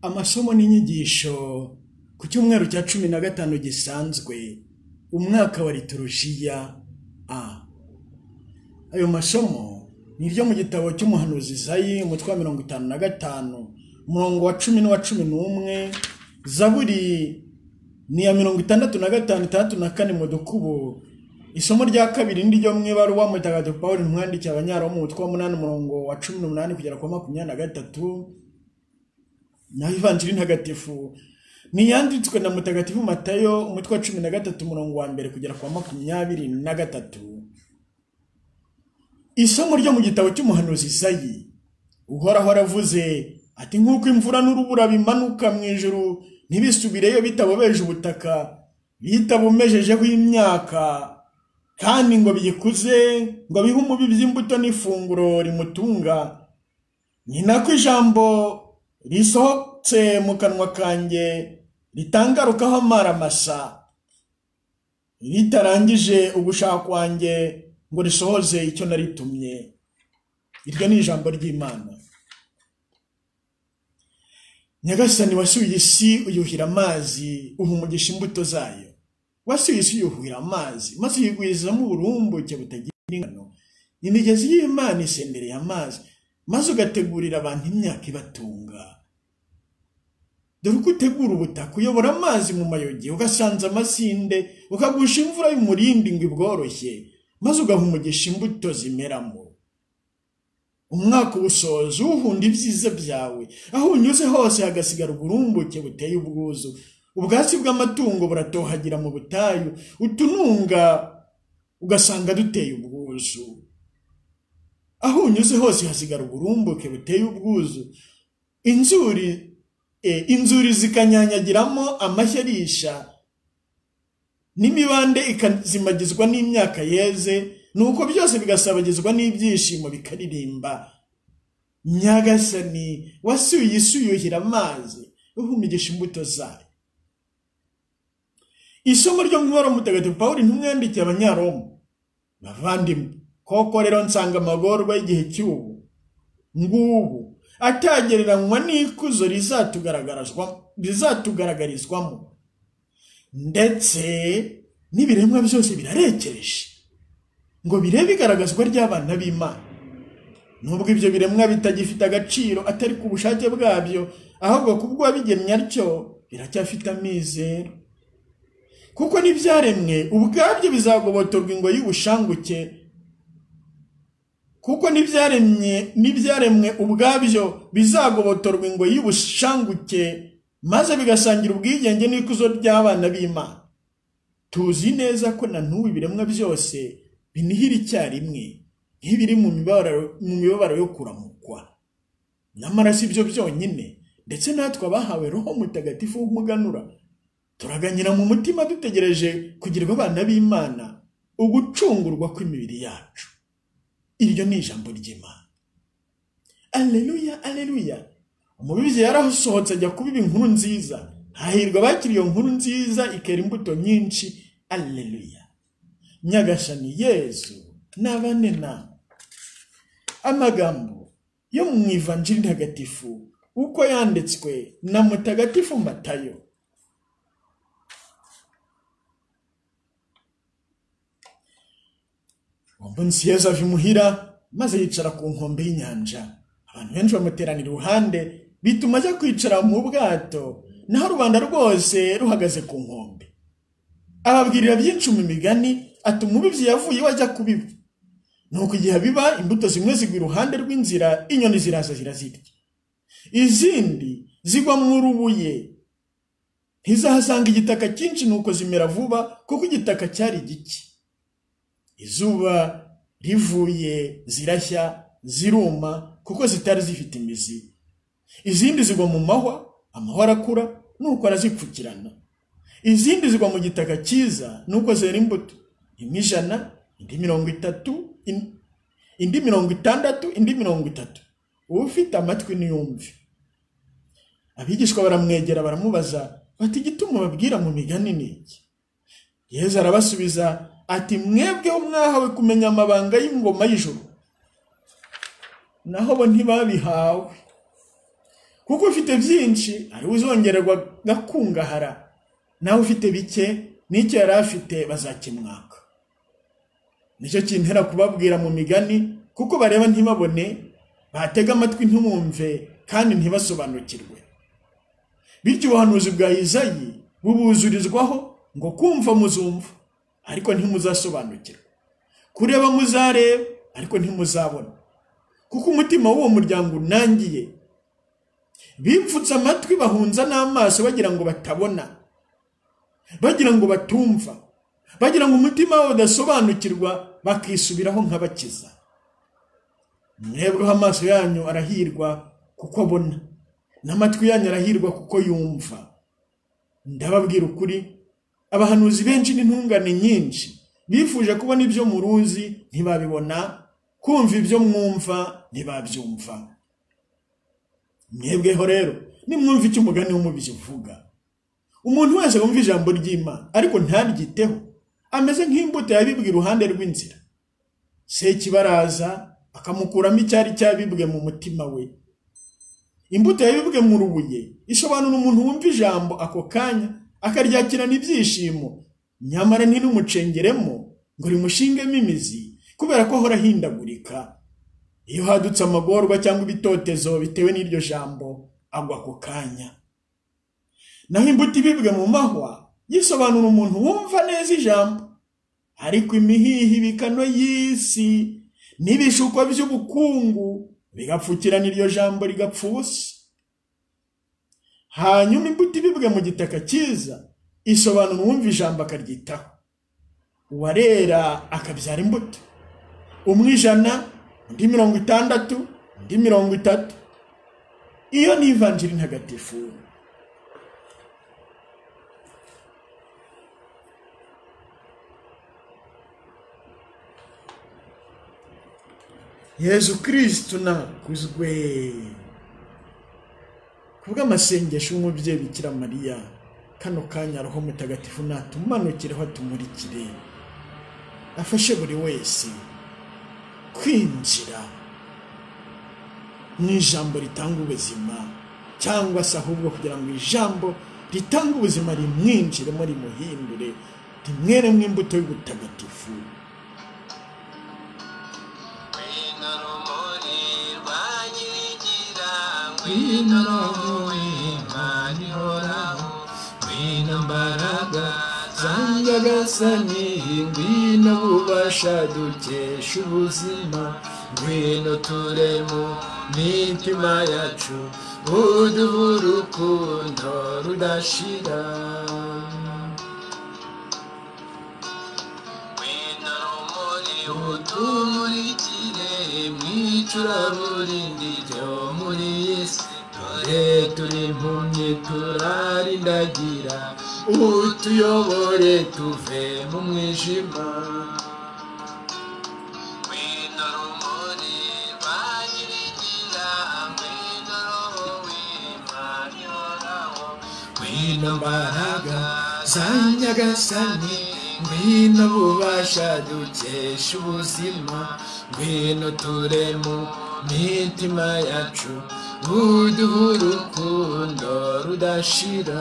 Amasomo n'inyigisho ku cyumweru cya 15 gisanzwe umwaka wa liturujia A. Ayo masomo ni ryo mu gitabo cy'umuhanuzi Izayi umutwe wa 55 umurongo wa 10 n'uwa 11, Zaburi ni ya 65:3-4 mu dukubo. Isomo rya kabiri ndiryo mwe baruwa mutagatifu Paulo umwandiki abanyaroma mu mutwe wa 8 umurongo wa 18 kugera ku 23. Na Ivanjiri ntagatifu ni yanditswe na mutagatifu Matayo umutwe wa 13 umurongo wa 1 kugera ku 23. Isomo ryo mu gitabo cy'umuhanuzi Izayi. Uhoraho aravuze ati nk'uko imvura n'urubura bimanuka mu ijuru ntibisubireyo bitabobeje ubutaka bitabumejejeho imyaka, kandi ngo biyikuze ngo bihe umubibyi imbuto n'ifunguro rimutunga, ni nako ijambo risohotse mu kanwa kanjye ritangarukaho amaramasa ritarangije ugushaka kwanjye ngo risohoze icyo naritumye. Iryo ni ijambo ry'Imana. Nyagasani wasuye isi uyuhira amazi uhumugisha imbuto zayo. Wasuye isi uyuhira amazi maze uyigwizamo uburumbuke butagira ingano. Imigezi y'Imana isendereye amazi maze ugategurira abantu imyaka ibatunga. Dore uko utegura ubutaka uyobora amazi mu mayogi ugasanza amasinde ukagusha imvura y'umurindi ngo ibworoshye maze ugahumugisha imbuto zimeramo. Umwaka ubusoza uhunda ibyiza byawe, aho unyuze hose hagasigara uburumbuke buteye ubwuzu. Ubwatsi bw'amatungo buratohagira mu butayu, utununga ugasanga duteye ubwuzu. Aho unyuze hose hasigara uburumbuke buteye ubwuzu. Inzuri zikanyanyagiramo amashyarisha, n'imibande ikazimagizwa n'imyaka yeze, nuko byose bigasabagizwa n'ibyishimo bikaririmba. Nyagasani wasuye isi uyuhira amazi uhumigisha imbuto zayo. Isomo ryo mu Ibaruwa mutagatifu Paulo umwandikiye abanyaroma. Bavandimwe, koko rero nsanga amagorwa y'igihe cy'ubu ngubu atagereranywa n'ikuzo rizatugaragarizwamo, ndetse n'ibiremwa byose birarekereje ngo birebe igaragazwa ry'abana b'Imana. Nubwo ibyo biremwa bitagifite agaciro atari ku bushake bwabyo, ahubwo kubwo wabigennye atyo biracyafite amizero, kuko n'ibyaremwe ubwabyo bizagobotorwa ingoyi y'ubushanguke. Kuko n'ibyaremwe ubwabyo bizagobotorwa ingoyi y'ubushanguke maze bigasangira ubwigenge n'ikuzo ry'abana b'Imana. Tuzi neza ko na n'ubu ibiremwa byose binihira icyarimwe nk'ibiri mu mibabaro yo kuramukwa. Nyamara si byo byonyine, ndetse natwe abahawe Roho Mutagatifu w'umuganura turaganyira mu mutima dutegereje kugirwa abana b'Imana, ugucungurwa kw'imibiri yacu. Iryo ni ijambo ry'Imana. Alleluya, alleluya. Umubibyi yarasohotse ajya kubiba inkuru nziza. Hahirwa bakiriye iyo nkuru nziza ikera imbuto nyinshi. Alleluya. Nyagasani Yesu nabane na. Amagambo yo mu Ivanjiri ntagatifu uko yanditswe na mutagatifu Matayo. Umunsi Yesu ava imuhira maze yicara ku nkombe y'inyanja. Abantu benshi bamuteranira iruhande bituma ajya kwicara mu bwato, naho rubanda rwose ruhagaze ku nkombe. Ababwirira byinshi mu migani ati umubibyi yavuye wajya kubiba. Nuko igihe biba imbuto zimwe zigwa iruhande rw'inzira, inyoni ziraza zirazirya. Izindi zigwa mu rubuye, ntizahasanga igitaka cyinshi nuko zimera vuba kuko igitaka cyari gike. Izuba rivuye zirashya ziruma kuko zitari zifite imizi. Izindi zigwa mu mahwa, amahwa arakura nuko arazipfukirana. Izindi zigwa mu gitaka cyiza nuko zera imbuto, imwe 100, indi 30, indi 60, indi 30. Ufite amatwi niyumve. Abigishwa baramwegera baramubaza bati igituma babwira mu migani niki? Yesu arabasubiza ati mwebweho mwahawe kumenya amabanga y'ingoma y'ijuru, naho bo ntibabihawe. kuko ufite byinshi ari uzongererwa gakungahara, nawe ufite bike n'icyo yari afite bazakimwaka. Nicyo kintera kubabwira mu migani, kuko bareba ntibabone, batega amatwi ntibumve kandi ntibasobanukirwe. Bityo ubuhanuzi bwa Izayi bubuzurizwaho ngo kumva muzumva ariko ntimuzasobanukirwa, kureba muzareba ariko ntimuzabona, kuko umutima w'uwo muryango unangiye. Bipfutse amatwi bahunza n'amaso bagira ngo batabona, bagira ngo batumva, bagira ngo umutima wabo udasobanukirwa, bakisubiraho nk'abakiza. Mwebweho amaso yanyu arahirwa kuko abona, n'amatwi yanyu arahirwa kuko yumva. Ndababwira ukuri, abahanuzi benshi n'intungane nyinshi bifuje kubona ibyo muruzi ntibabibona, kumva ibyo mwumva ntibabyumva. Mwebweho rero nimwumva icyo umugani w'umubishyi uvuga. Umuntu wese wumva ijambo ry'Imana ariko ntaryiteho ameze nk'imbuto yabibwe iruhande rw'inzira. Sekibaraza akamukuramo icyari cyabibwe mu mutima we. Imbuto yabibwe mu rubuye isobanura umuntu wumva ijambo ako kanya akaryakirana ibyishimo, nyamara ntirumucengeremo ngo rimushingemo imizi, kubera ko ahora ahindagurika. Iyo hadutse amagorwa cyangwa ibitotezo bitewe n'iryo jambo, agwa ako kanya. Naho imbuto ibibwe mu mahwa yisobanura umuntu wumva neza ijambo, ariko imihihi ibikano y'isi n'ibishuko by'ubukungu bigapfukirana iryo jambo rigapfa ubusa. Hanyuma imbuto ibibwe mu gitaka cyiza isobanura uwumva ijambo akaryitaho. Uwarera akabyara imbuto, umwe 100, undi 60, undi 30. Iyo ni ivanjiri ntagatifu. Yesu Kristo nakuzwe. Kubwa amasengesho y'umubyeyi Bikira Mariya, kano kanya Roho Mutagatifu natumanukireho atumurikire, afashe buri wese kwinjira mu ijambo ritanga ubuzima, cyangwa se ahubwo kugira ngo ijambo ritanga ubuzima rimwinjiremo, rimuhindure, rimweremo imbuto y'ubutagatifu. Ngwino mbaraga zanyagasani, ngwino bubasha dukesha ubuzima, ngwino ture mu mitima yacu, uduhe urukundo rudashira. Ngwino rumuri utumurikire mw'icuraburindi ryo muri iyi si, dore turi impumyi turarindagira, utuyobore tuve mu mwijima. Ngwino rumuri rwanyirigira, ngwino Roho w'Imana ihoraho, ngwino mbaraga za Nyagasani, ngwino bubasha dukesha ubuzima, ngwino ture mu mitima yacu, uduhe urukundo rudashira.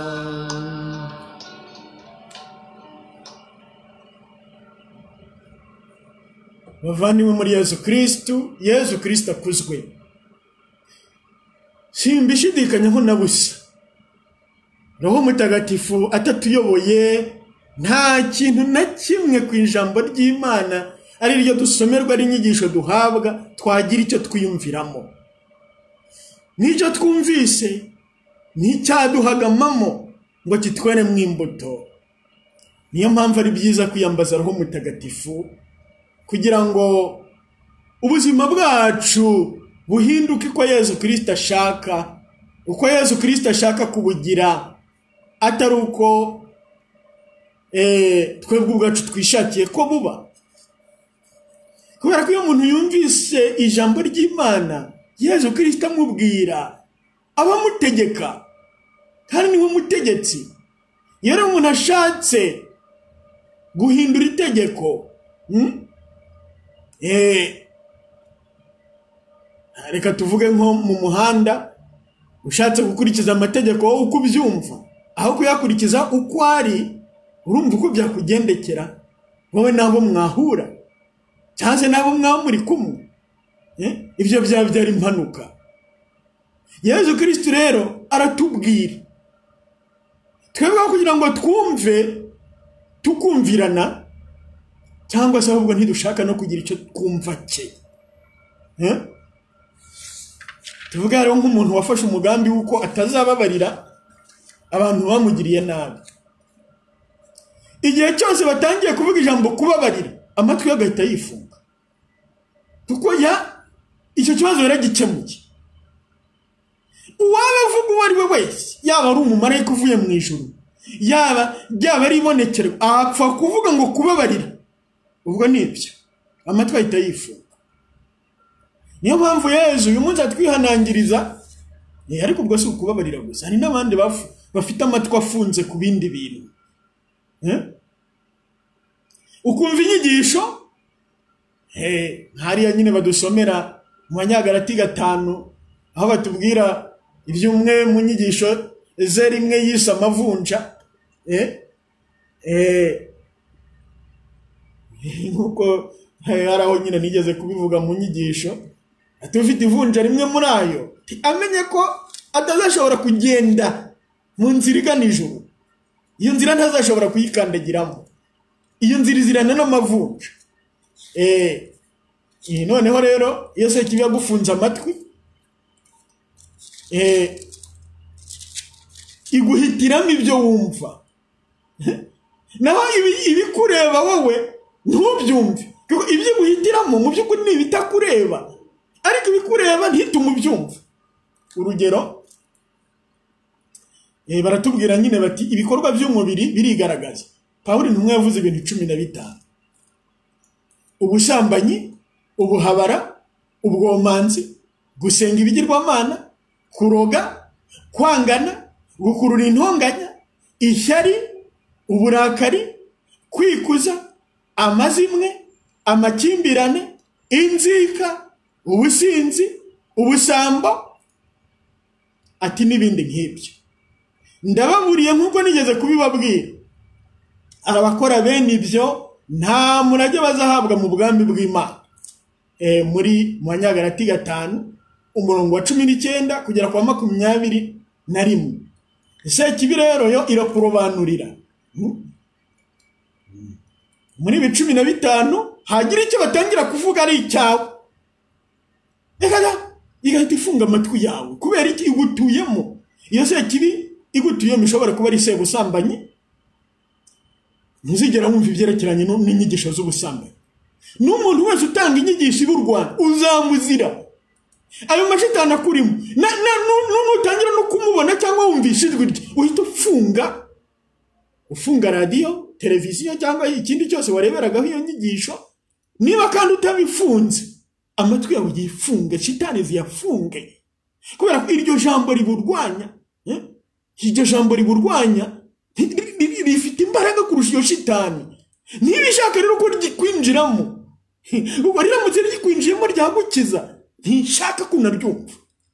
Bavandimwe muri Yesu Kristo, Yesu Kristo akuzwe. Simbishidikanyaho na busa, Roho Mutagatifu atatuyoboye, nta kintu na kimwe ku ijambo ry'Imana ari ryo dusomerwa, ari inyigisho duhabwa, twagira icyo twiyumviramo. N'icyo twumvise n'icyaduhagamamo ngo kitwere mu imbuto. Niyo mpamvu ari byiza kwiyambaza Roho Mutagatifu, kugira ngo ubuzima bwacu buhinduke uko Yesu Kristo ashaka, uko Yesu Kristo ashaka kubugira, atari uko twebwe ubwacu twishakiye ko buba. Kubera ko iyo umuntu yumvise ijambo ry'Imana, Yesu Kristo amubwira, abamutegeka, kandi niwe mutegetsi. Iyo umuntu ashatse guhindura itegeko, reka tuvuge nko mu muhanda, ushatse gukurikiza amategeko wowe uko ubyumva aho kuyakurikiza uko ari, urumva uko byakugendekera wowe nabo mwahura cyangwa se nabo mwaba muri kumwe. Ibyo byabyara impanuka. Yesu Kristo rero aratubwira twebwe kugira ngo twumve tukumvirana, cyangwa se ahubwo ntidushaka no kugira icyo twumva cye. Tuvuga rero nk'umuntu wafashe umugambi w'uko atazababarira abantu bamugiriye nabi. Igihe cyose batangiye kuvuga ijambo kubabarira, amatwi agahita yifunga, kuko icyo kibazo yaragikemuye. Uwaba avuga uwo ari we wese, yaba ari umumarayika uvuye mu ijuru, yaba ari ibonekerwa, apfa kuvuga ngo kubabarira, ubwo nibyo amatwi ahita yifunga. Niyo mpamvu Yesu uyu munsi atwihanangiriza, ariko ubwo si ukubabarira gusa, hari n'abandi bafite amatwi afunze ku bindi bintu. Ukumva inyigisho hariya nyine badusomera mu Banyagalati 5 aho batubwira iby'umwe mu nyigisho ze rimwe yise amavunja. Nkuko hari aho nyine nigeze kubivuga mu nyigisho, ati ufite ivunja rimwe muri ayo amenye ko atazashobora kugenda mu nzira igana ijuru. Iyo nzira ntazashobora kuyikandagiramo, iyo nzira izirana n'amavunja. Noneho rero iyo se kibi yagufunze amatwi, iguhitiramo ibyo wumva, naho ibikureba wowe ntubyumve, kuko ibyo guhitiramo mu by'ukuri ni ibitakureba, ariko ibikureba ntitume ubyumva. Urugero, baratubwira nyine bati ibikorwa by'umubiri birigaragaza. Pawulo intumwa yavuze ibintu 15: ubusambanyi, ubuhabara, ubwomanzi, gusenga ibigirwamana, kuroga, kwangana, gukurura intonganya, ishyari, uburakari, kwikuza, amazimwe, amakimbirane, inzika, ubusinzi, ubusambo, ati n'ibindi nk'ibyo. Ndababuriye nk'uko nigeze kubibabwira, abakora bene ibyo nta murage bazahabwa mu bwami bw'Imana. Muri mu Banyagalati 5 umurongo wa 19 kugera kwa 21. Ese kibi rero yo irakurobanurira muri 15 hagira icyo batangira kuvuga ari icyawe, igahita ifunga amatwi yawe kubera iki igutuyemo. Iyo se kibi igutuyemo ishobora kuba ari sebusambanyi, ntuzigera wumva ibyerekeranye n'inyigisho z'ubusambanyi. N'umuntu wese utanga inyigisho iburwana uzamuzira. Ayo mashitani akurimo nutangira no kumubona cyangwa wumvisha ijwi rye, uhita ufunga radio, televiziyo cyangwa ikindi cyose wareberagaho iyo nyigisho. Niba kandi utabifunze, amatwi yawe yifunge, shitani ziyafunge, kubera ko iryo jambo riburwanya, iryo jambo riburwanya rifite imbaraga kurusha iyo shitani. Ntibishaka rero ko rikwinjiramo, ubwo riramutse rikwinjiyemo ryagukiza, ntishaka kunaryumva.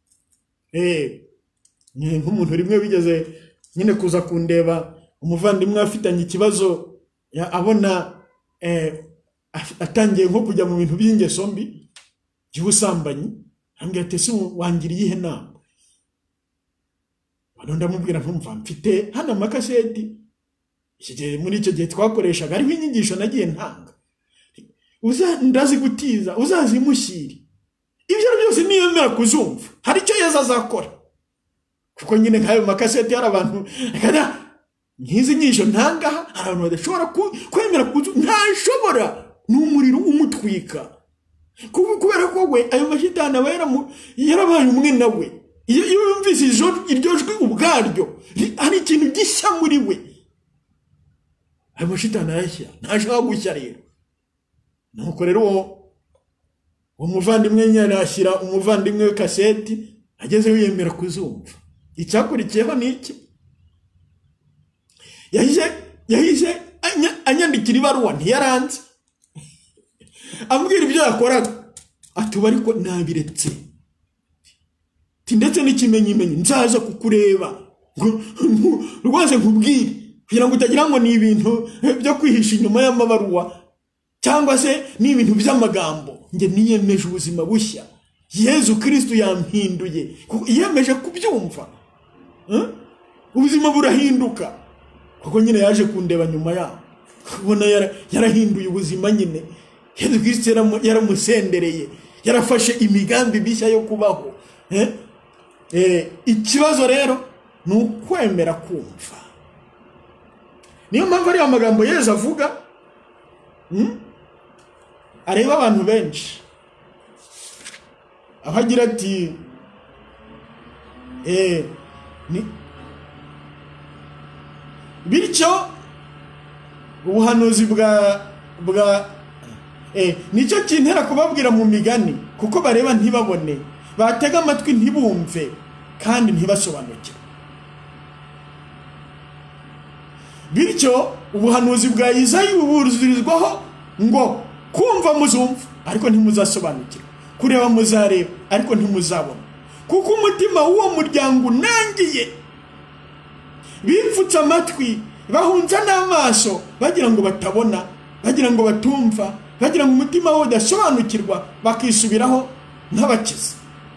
Nk'umuntu rimwe bigeze nyine kuza kundeba, umuvandimwe afitanye ikibazo, abona atangiye nko kujya mu bintu by'ingeso mbi by'ubusambanyi, ambwira ati ese wangira iyihe nama? Ndamubwira ntumva, mfite hano amakaseti, muri icyo gihe twakoreshaga ariho inyigisho nagiye ntanga, ndazi gutiza, uzazimushyire. Ibyo byose niyemera kuzumva hari icyo Yesu azakora, kuko nyine nk'ayo makaseti hari abantu nk'izi nyisho ntangaha, hari abantu badashobora kwemera kuzumva, ntashobora, n'umuriro umutwika, kubera ko we ayo mashitani aba yarabaye umwe nawe. Iyo yumvise iryo jwi ubwaryo, hari ikintu gishya muri we, ayo mashitani arashya, ntashaka gushya rero. Nuko rero uwo muvandimwe nyine ashyira umuvandimwe we kaseti, ageze yemera kuzumva. Icyakurikiyeho ni iki? Yahise anyandikira ibaruwa, ntiyaranze, ambwira ibyo yakoraga, atuba ariko nabiretse, ndetse n'ikimenyimenyi nzaza kukureba rwose nkubwire kugira ngo utagira ngo ni ibintu byo kwihisha inyuma y'amabaruwa cyangwa se ni ibintu by'amagambo. Nge niyemeje ubuzima bushya, Yezu Kristo yampinduye, yiyemeje kubyumva. Ubuzima burahinduka kuko nyine yaje kundeba nyuma yaho, kubona yarahinduye ubuzima nyine. Yezu Kristo yaramusendereye, yarafashe imigambi mishya yo kubaho. Ikibazo rero ni ukwemera kumva. Niyo mpamvu ari amagambo Yezu avuga areba abantu benshi, aho agira ati bityo ubuhanuzi nicyo kintera kubabwira mu migani, kuko bareba ntibabone, batega amatwi ntibumve, kandi ntibasobanukirwe. Bityo ubuhanuzi bwa Izayi buburizwaho ngo kumva muzumva ariko ntimuzasobanukirwa, kureba muzareba ariko ntimuzabona, kuko umutima w'uwo muryango unangiye. Bipfutse amatwi, bahunza n'amaso, bagira ngo batabona, bagira ngo batumva, bagira ngo umutima wabo udasobanukirwa, bakisubiraho nk'abakiza.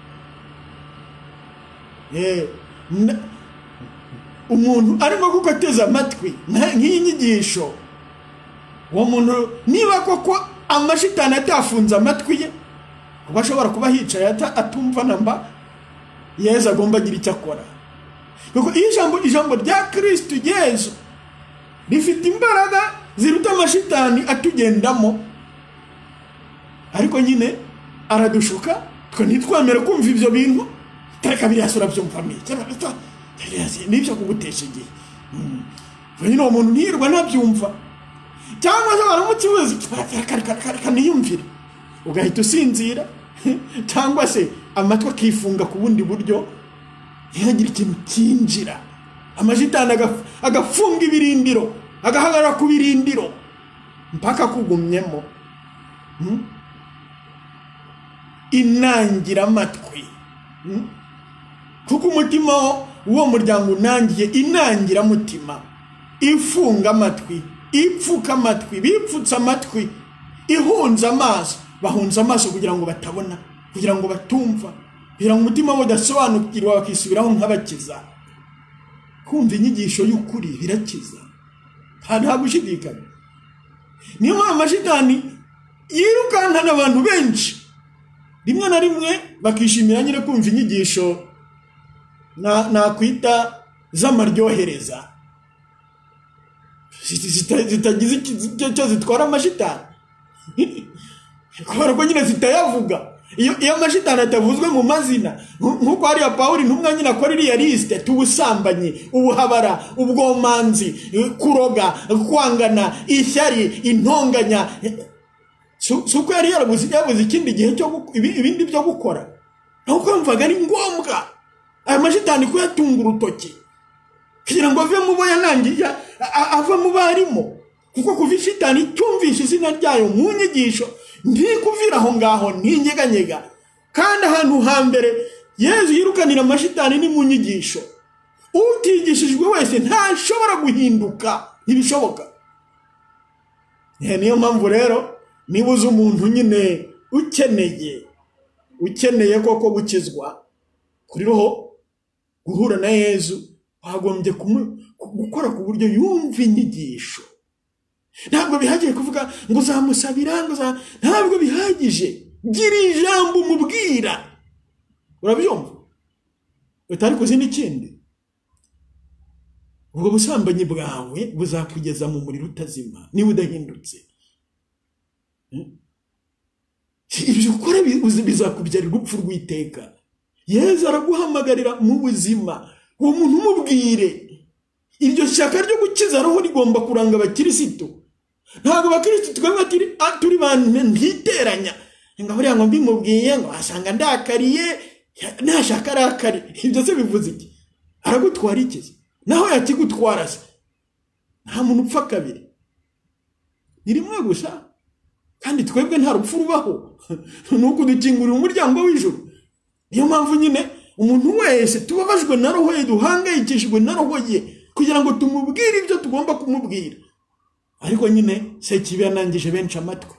Umuntu arimo gukoteza amatwi nk'iyi nyigisho, uwo muntu niba koko amashitani atafunze amatwi ye, kuko ashobora kuba hicaye atumva namba, Yezu agomba agira icyo akora. Kuko ijambo rya Kristo Yezu rifite imbaraga ziruta amashitani atugendamo, ariko nyine aradushuka twe ntitwemere kumva ibyo bintu. Tereka biriya sura byumvamo n'ibyo kugutesha igihe. Nyine uwo muntu ntiyirwa ntabyumva, cyangwa se baramutse ubuzi kaniyumvire, ugahita usinzira, cyangwa se amatwi akifunga ku bundi buryo, ntihagire ikintu cyinjira. Amashitani agafunga ibirindiro, agahagarara ku birindiro mpaka kugumyemo. Inangira amatwi, kuko umutima w'uwo muryango unangiye, inangira mutima, ifunga amatwi, ipfuka amatwi, bipfutse amatwi, ihunza amaso, bahunza amaso kugira ngo batabona, kugira ngo batumva, kugira ngo umutima wabo udasobanukirwa, bakisubiraho nk'abakiza. Kumva inyigisho y'ukuri birakiza, nta gushidikanya. Niyo mpamvu amashitani yirukankana abantu benshi, rimwe na rimwe bakishimira nyine kumva inyigisho nakwita z'amaryohereza, zitagize icyo zitwara amashitani, kubera ko nyine zitayavuga. Iyo amashitani atavuzwe mu mazina, nk'uko hariya Pawulo intumwa nyine akora iriya lisite: ubusambanyi, ubuhabara, ubwomanzi, kuroga, kwangana, ishyari, intonganya. Si uko yari yabuze ikindi gihe ibindi byo gukora, nuko yumvaga ari ngombwa aya mashitani kuyatunga urutoki kugira ngo ave mu bo yanangiye, ava mu barimo. Kuko kuva ishitani cyumvisha izina ryayo mu nyigisho, ntikuvira aho ngaho, ntinyeganyega. Kandi ahantu hambere Yezu yirukanira amashitani ni mu nyigisho. Utigishijwe wese ntashobora guhinduka, ntibishoboka. Niyo mpamvu rero niba uzi umuntu nyine ukeneye koko gukizwa kuri roho, guhura na Yezu, wagombye gukora ku buryo yumva inyigisho. Ntabwo bihagije kuvuga ngo uzamusabira, ntabwo bihagije. Gira ijambo umubwira, urabyumva? Utari kuzi n'ikindi, ubwo busambanyi bwawe buzakugeza mu muriro utazima niba udahindutse. Ibyo ukora bizakubyarira urupfu rw'iteka. Yezu araguhamagarira mu buzima, uwo muntu umubwire. Iryo shyaka ryo gukiza roho rigomba kuranga abakirisitu. Ntabwo abakirisitu twebwe turi bantu ntiteranya, ngo buriya ngo mbimubwiye ngo asanga ndakariye, ntashaka arakari. Ibyo se bivuze iki? Aragutwara iki? Naho yakigutwara se? Nta muntu upfa kabiri, ni rimwe gusa. Kandi twebwe nta rupfu rubaho, nuko dukingurira umuryango w'ijuru. Niyo mpamvu nyine umuntu wese tubabajwe na roho ye, duhangayikishijwe na roho ye, kugira ngo tumubwire ibyo tugomba kumubwira. Ariko nyine Sekibi yanangije benshi amatwi.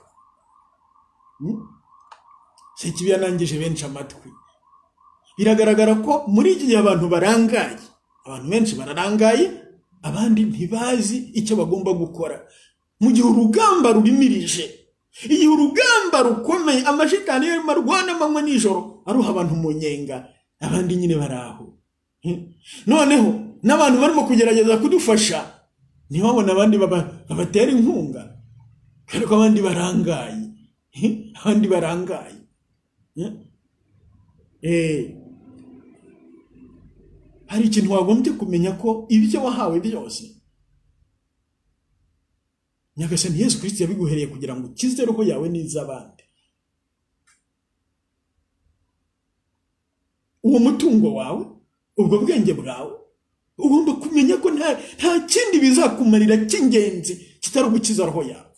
Sekibi yanangije benshi amatwi. Biragaragara ko muri iki gihe abantu barangaye, abantu benshi bararangaye, abandi ntibazi icyo bagomba gukora. Mu gihe urugamba rubimirije, igihe urugamba rukomeye, amashitani yarimo arwana amanywa nijoro aruha abantu mu nyenga, abandi nyine baraho. Noneho n'abantu barimo kugerageza kudufasha ntibabona abandi babatera inkunga, ariko abandi barangaye, abandi barangaye. Hari ikintu wagombye kumenya, ko ibyo wahawe byose Nyagasani Yesu Kristo yabiguhereye kugira ngo ukize roho yawe n'iz'abandi. Uwo mutungo wawe, ubwo bwenge bwawe, ugomba kumenya ko nta kindi bizakumarira cy'ingenzi kitari ugukiza roho yawe.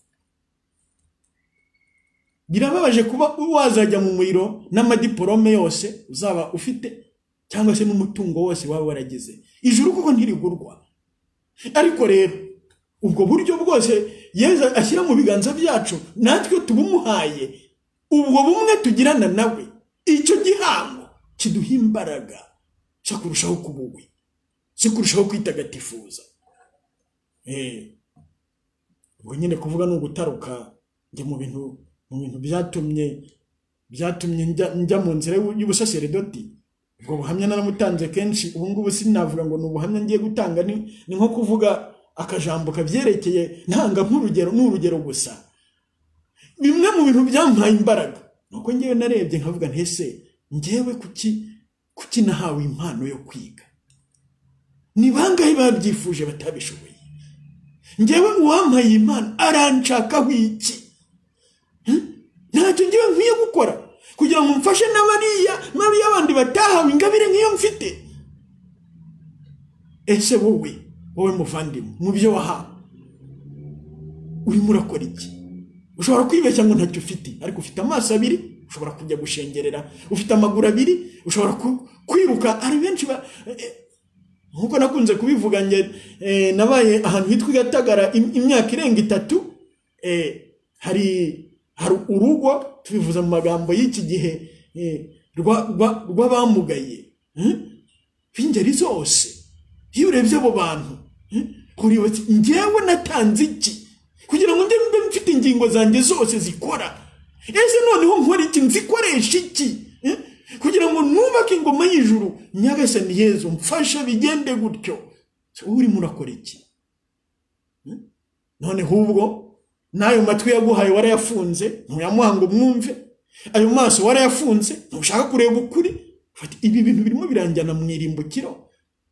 Birababaje kuba wazajya mu muriro n'amadiporome yose uzaba ufite, cyangwa se n'umutungo wose wawe waragize. Ijuru kuko ntirigurwa. Ariko rero ubwo buryo bwose Yesu ashyira mu biganza byacu, natwe tubumuhaye, ubwo bumwe tugirana nawe, icyo gihango kiduha imbaraga cyo kurushaho kubuwe, cyo kurushaho kwitagatifuza. Ubwo nyine kuvuga no gutaruka njye mu bintu byatumye njya mu nzira y'ubusaseredoti. Ubwo buhamya naramutanze kenshi, ubu ngubu sinavuga ngo n'ubuhamya ngiye gutanga, ni nko kuvuga akajambo kabyerekeye ntanga nk'urugero, n'urugero gusa. Bimwe mu bintu byampaye imbaraga nuko ngewe narebye nkavuga ntese ngewe kuki nahawe impano yo kwiga? Ni bangahe babyifuje batabishoboye? Ngewe uwampaye impano aranshakaho iki? Ntacyo ngewe nkwiye gukora kugira ngo mfashe n'abariya abandi batahawe ingabire nk'iyo mfite? Ese wowe muvandimwe, mu byo wahawe urimo urakora iki? Ushobora kwibeshya ngo ntacyo ufite, ariko ufite amaso abiri, ushobora kujya gushengerera. Ufite amaguru abiri, ushobora kwiruka. Ari benshi nkuko nakunze kubivuga, nge nabaye ahantu hitwa Gatagara imyaka irenga 3. hari urugo, tubivuza mu magambo y'iki gihe, rw'abamugaye b'ingeri zose. Iyo urebye abo bantu uriwe ngewe natanze iki kugira ngo mbe mfite ingingo zanjye zose zikora? Ese noneho nkora iki? Nzikoresha iki kugira ngo nubake ingoma y'ijuru? Nyagasani Yesu mfasha bigende gutyo. Uri murakora iki? Noneho ubwo nayo matwi yaguhaye warayafunze, ntuyamuha ngo mwumve. Ayo maso warayafunze, ntushaka kureba ukuri. Ibi bintu birimo biranjyana mu irimbukiro.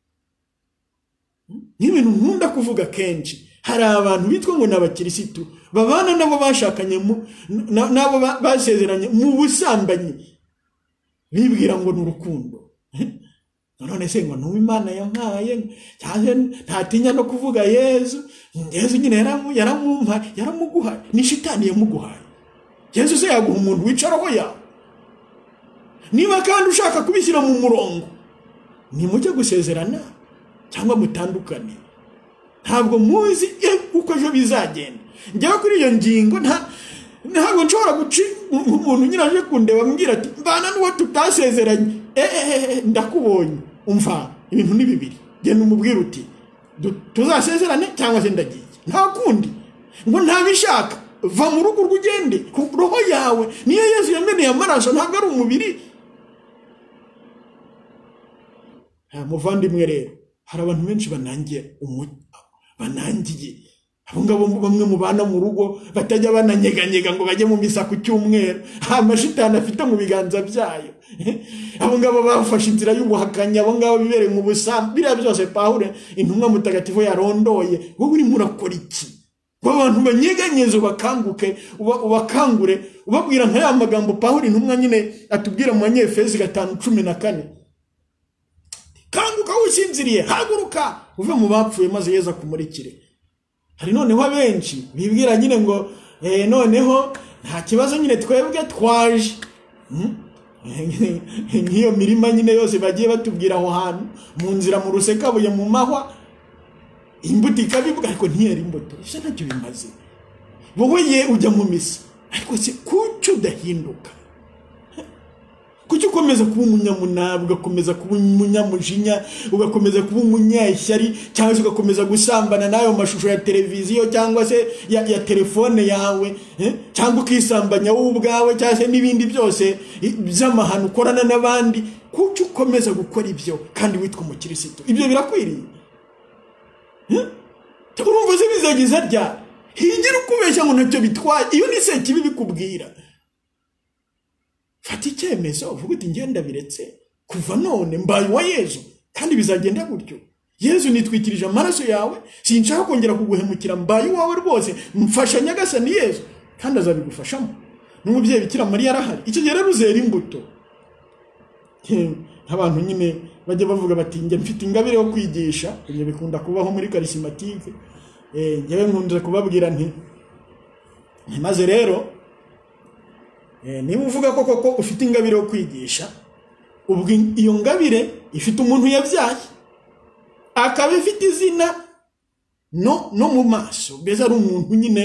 N'ibintu nkunda kuvuga kenshi, hari abantu bitwa ngo n'abakirisitu babana nabo bashakanye nabo basezeranye mu busambanyi, bibwira ngo n'urukundo. None se ngo n'Imana yampaye, cyane ntatinya no kuvuga Yesu nyine yaramuguhaye. Ni shitani yamuguhaye. Yesu se yaguha umuntu wicaraho yawe? Niba kandi ushaka kubishyira mu murongo, nimujye gusezerana cyangwa mutandukane. Ntabwo muzi uko ejo bizagenda. Njyewe kuri iyo ngingo ntabwo nshobora guca umuntu nyine aje kundeba ambwira ati mbana n'uwo tutasezeranye. Ndakubonye, umva ibintu ni bibiri, genda umubwira uti tuzasezerane cyangwa se ndagiye. Nta kundi, ngo ntabishaka, va mu rugo rugende. Roho yawe niyo Yesu yameneye amaraso, ntabwo ari umubiri. Muvandimwe rero, hari abantu benshi banangiye. Abo ngabo bamwe mu bana mu rugo batajya bananyeganyega ngo bajye mu misa ku cyumweru, amashitani afite mu biganza byayo. Abo ngabo bafashe inzira y'ubuhakanyi, abo ngabo bibereye mu busambanyi. Biriya byose Pawulo intumwa mutagatifu yarondoye. Wowe uri murakora iki? Abantu banyeganyezo bakanguke, ubakangure, ubabwira nka ya magambo Pawulo intumwa nyine atubwira mu Banyefezi 5:14. Kanguka usinziriye, haguruka uve mu bapfuye maze Yesu akumurikire. Hari noneho abenshi bibwira nyine ngo noneho nta kibazo, nyine twebwe twaje. nk'iyo mirima nyine yose bagiye batubwira aho hantu mu nzira mu rusekabuye mu mahwa imbuto ikabivuga ariko ntiyera imbuto ese ntacyo bimaze wowe ye ujya mu misa ariko se kuki udahinduka kuki ukomeza kuba umunyamunaba ugakomeza kuba umunyamujinya ugakomeza kuba umunyeshyari cyangwa se ugakomeza gusambana n'ayo mashusho ya televiziyo cyangwa se ya telefone yawe cyangwa ukisambanya wowe ubwawe cyangwa se n'ibindi byose by'amahano ukorana n'abandi kuki ukomeza gukora ibyo kandi witwa umukirisitu ibyo birakwiriye urumva se bizageza ryari higira ukubeshya ngo ntacyo bitwaye iyo ni se kibi bikubwira fata icyemezo uvuga uti ngenda biretse kuva none mbaye wa Yezu kandi bizagenda gutyo Yezu nitwikirije amaraso yawe sinshaka kongera kuguhemukira mbaye wawe rwose mfasha nyagasani Yezu kandi azabigufashamo n'umubyeyi Bikira Mariya arahari icyo gihe rero uzera imbuto abantu nyine bajye bavuga bati nge mfite ingabire yo kwigisha ibyo bikunda kubaho muri karisimatike ngewe nkunda kubabwira nti maze rero niba uvuga ko koko ufite ingabire yo kwigisha ubwo iyo ngabire ifite umuntu yabyaye akaba ifite izina no mu maso mbese ari umuntu nyine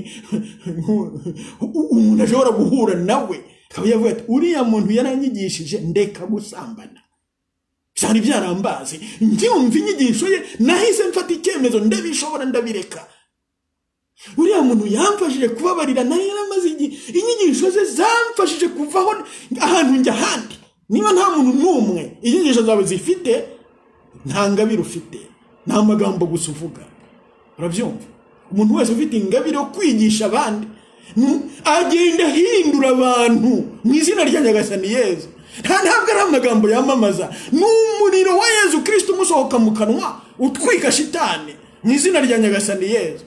umuntu ashobora guhura nawe akaba yavuga ati uriya muntu yaranyigishije ndeka gusambana byari byarambaze ndyumva inyigisho ye nahise mfata icyemezo ndabishobora ndabireka uriya muntu yamfashije kubabarira nari yaramaze inyigisho ze zamfashije kuvaho ahantu njya ahandi niba nta muntu n'umwe inyigisho zawe zifite nta ngabire ufite nta magambo gusa uvuga urabyumva umuntu wese ufite ingabire yo kwigisha abandi agenda ahindura abantu mu izina rya nyagasani Yezu ntabwo ari amagambo yamamaza n'umuriro wa Yezu Kristo umusohoka mu kanwa utwika shitani mu izina rya nyagasani Yezu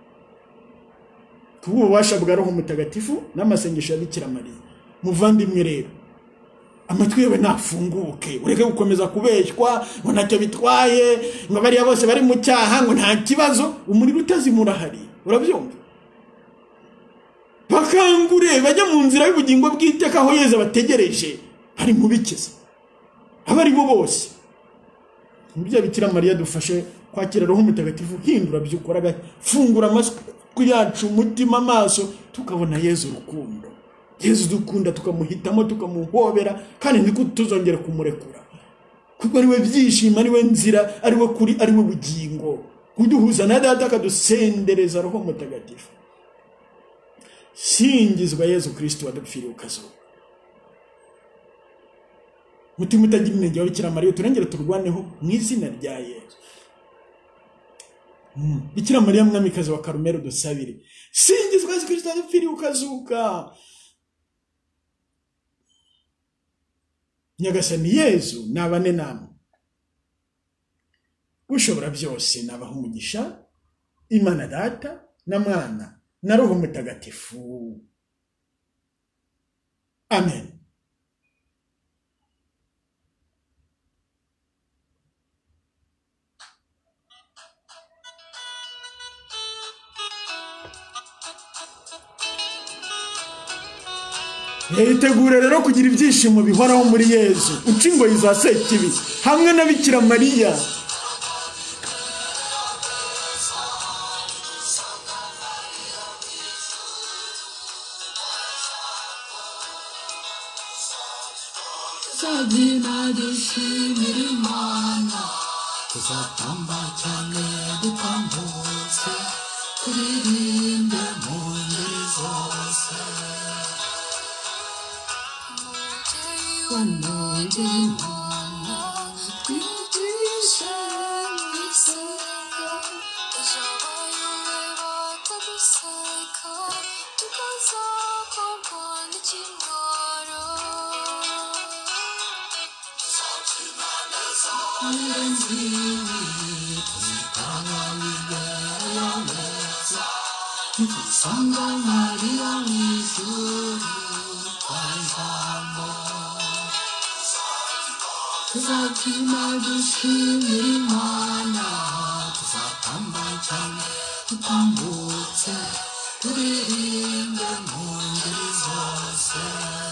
kububasha bwa Roho Mutagatifu n'amasengesho ya Bikira Mariya muvandimwe rero amatwi yawe nafunguke ureke gukomeza kubeshywa ngo ntacyo bitwaye ngo bariya bose bari mu cyaha ngo nta kibazo umuriro utazimura hari urabyumva bakangure bajya mu nzira y'ubugingo bw'iteka aho Yezu bategereje hari mu bikiza abari bo bose umubyeyi Bikira Mariya dufashe kwakira Roho Mutagatifu hindura by'ukora fungura amatwi yacu umutima amaso tukabona Yezu urukundo Yezu dukunda tukamuhitamo tukamuhobera kandi niko tuzongera kumurekura kuko ari we byishimo ari we nzira ari we kuri ari we bugingo kuduhuza na Data akadusendereza Roho Mutagatifu singizwa Yezu Kristo wadupfiriye ukazuka mutima utagira inenge wa Bikira Mariya turengere turwaneho mu izina rya Yezu Bikira Mariya mwamikazi wa Karumeli dusabire singizwa Yezu Kristo wadupfiriye ukazuka nyagasani Yezu nabane namwe ushobora byose nabaha umugisha Imana Data na Mwana na Roho Mutagatifu amen. Yitegure rero kugira ibyishimo bihoraho muri Yezu uca ingoyi za Sekibi hamwe na Bikira Mariya Sabina dushimira Imana tuzatamba cyane dutambutse turirimbe mu ngeri zose wanogeye Imana twigishe isenga ijabo yewe bataduseka tukazakorwa n'ikimwaro Sanga Maria w'ijuru kwa Jambo tuzabyina dushimira Imana tuzatamba cyane dutambutse turirimbe mu ngeri zose